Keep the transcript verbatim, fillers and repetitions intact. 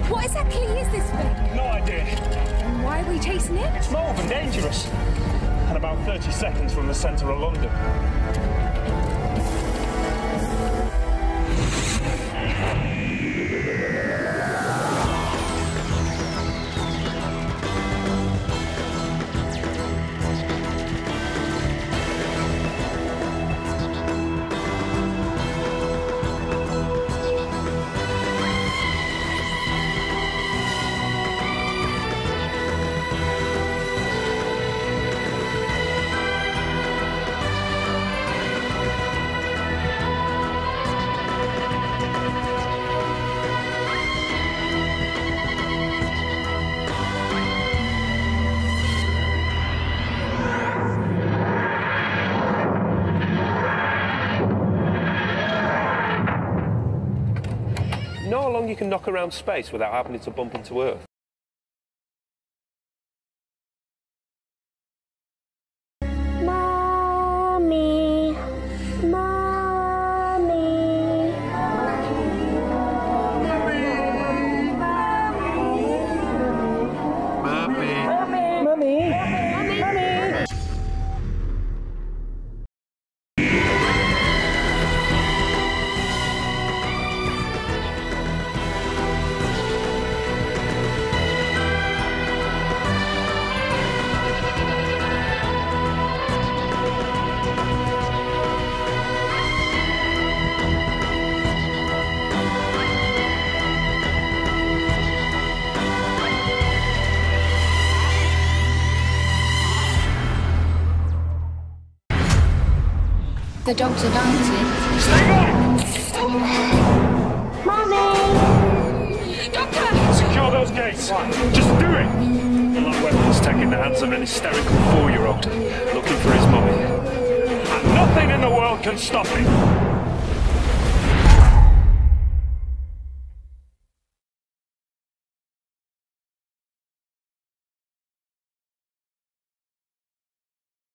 What exactly is this thing? No idea. And why are we chasing it? It's mauve and dangerous. And about thirty seconds from the centre of London. You know how long you can knock around space without having to bump into Earth? Mommy, Mommy. Mummy. The dogs are dancing. Mommy! Doctor! Secure those gates. Just do it. A lot of weapons tech in the hands of an hysterical four-year-old looking for his mummy. And nothing in the world can stop him.